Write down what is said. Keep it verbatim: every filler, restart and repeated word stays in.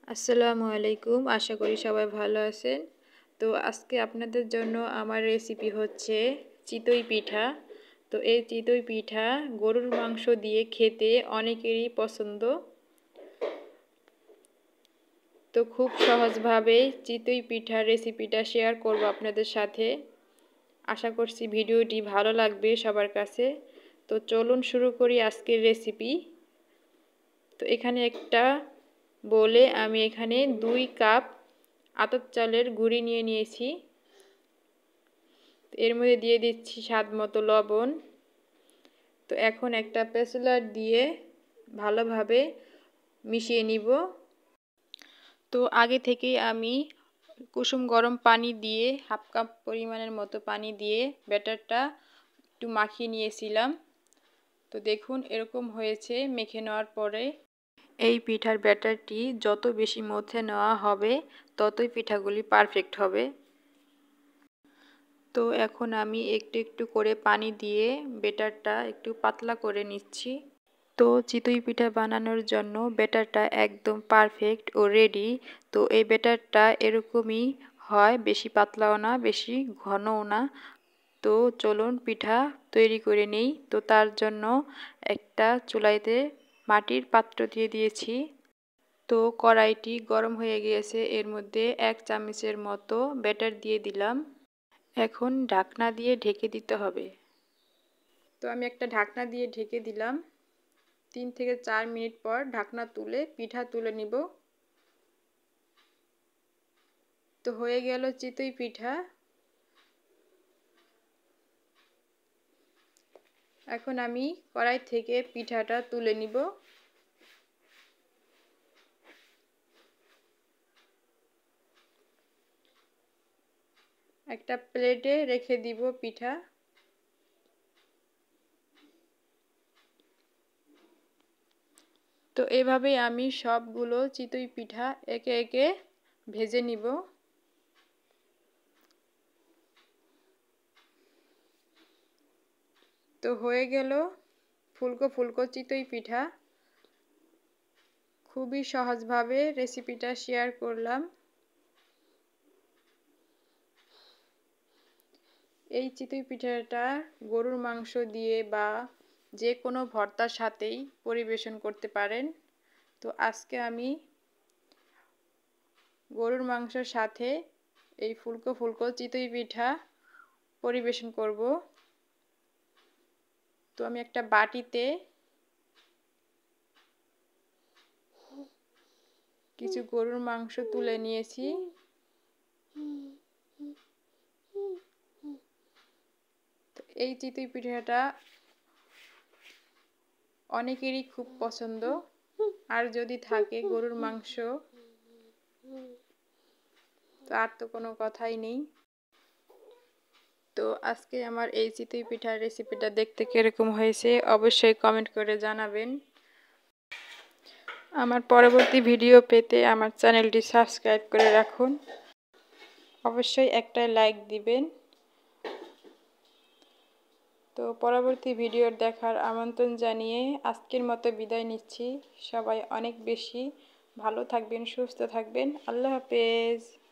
আসসালামু আলাইকুম। আশা করি সবাই ভালো আছেন। তো আজকে আপনাদের জন্য আমার রেসিপি হচ্ছে চিতই পিঠা। তো এই চিতই পিঠা গরুর মাংস দিয়ে খেতে অনেকেরই পছন্দ। তো খুব সহজভাবে চিতই পিঠার রেসিপিটা শেয়ার করব আপনাদের সাথে। আশা করছি ভিডিওটি ভালো লাগবে সবার কাছে। তো চলুন শুরু করি আজকের রেসিপি। তো এখানে একটা বলে আমি এখানে দুই কাপ আতপ চালের গুঁড়ি নিয়ে নিয়েছি। এর মধ্যে দিয়ে দিচ্ছি স্বাদ মতো লবণ। তো এখন একটা প্রেসার দিয়ে ভালোভাবে মিশিয়ে নিব। তো আগে থেকেই আমি কুসুম গরম পানি দিয়ে হাফ কাপ পরিমাণের মতো পানি দিয়ে ব্যাটারটা একটু মাখিয়ে নিয়েছিলাম। তো দেখুন এরকম হয়েছে। মেখে নেওয়ার পরে এই পিঠার ব্যাটারটি যত বেশি মথে নেওয়া হবে ততই পিঠাগুলি পারফেক্ট হবে। তো এখন আমি একটু একটু করে পানি দিয়ে ব্যাটারটা একটু পাতলা করে নিচ্ছি। তো চিতই পিঠা বানানোর জন্য ব্যাটারটা একদম পারফেক্ট ও রেডি। তো এই ব্যাটারটা এরকমই হয়, বেশি পাতলাও না বেশি ঘনও না। তো চলুন পিঠা তৈরি করে নেই। তো তার জন্য একটা চুলাইতে মাটির পাত্র দিয়ে দিয়েছি। তো কড়াইটি গরম হয়ে গিয়েছে, এর মধ্যে এক চামচের মতো ব্যাটার দিয়ে দিলাম। এখন ঢাকনা দিয়ে ঢেকে দিতে হবে। তো আমি একটা ঢাকনা দিয়ে ঢেকে দিলাম। তিন থেকে চার মিনিট পর ঢাকনা তুলে পিঠা তুলে নিব। তো হয়ে গেল চিতই পিঠা। এখন আমি কড়াই থেকে পিঠাটা তুলে নিব। একটা প্লেটে রেখে দিব পিঠা। তো এভাবেই আমি সবগুলো চিতই পিঠা একে একে ভেজে নিব। তো হয়ে গেল ফুলকো ফুলকো চিতই পিঠা। খুবই সহজভাবে রেসিপিটা শেয়ার করলাম। এই চিতই পিঠাটা গরুর মাংস দিয়ে বা যে কোনো ভর্তার সাথেই পরিবেশন করতে পারেন। তো আজকে আমি গরুর মাংসের সাথে এই ফুলকো ফুলকো চিতই পিঠা পরিবেশন করব। তো আমি একটা বাটিতে কিছু গরুর মাংস তুলে নিয়েছি। তো এই চিতই পিঠাটা অনেকেরই খুব পছন্দ। আর যদি থাকে গরুর মাংস তো আর তো কোনো কথাই নেই। তো আজকে আমার এই চিতই পিঠার রেসিপিটা দেখতে কিরকম হয়েছে অবশ্যই কমেন্ট করে জানাবেন। আমার পরবর্তী ভিডিও পেতে আমার চ্যানেলটি সাবস্ক্রাইব করে রাখুন। অবশ্যই একটা লাইক দিবেন। তো পরবর্তী ভিডিও দেখার আমন্ত্রণ জানিয়ে আজকের মতো বিদায় নিচ্ছি। সবাই অনেক বেশি ভালো থাকবেন, সুস্থ থাকবেন। আল্লাহ হাফেজ।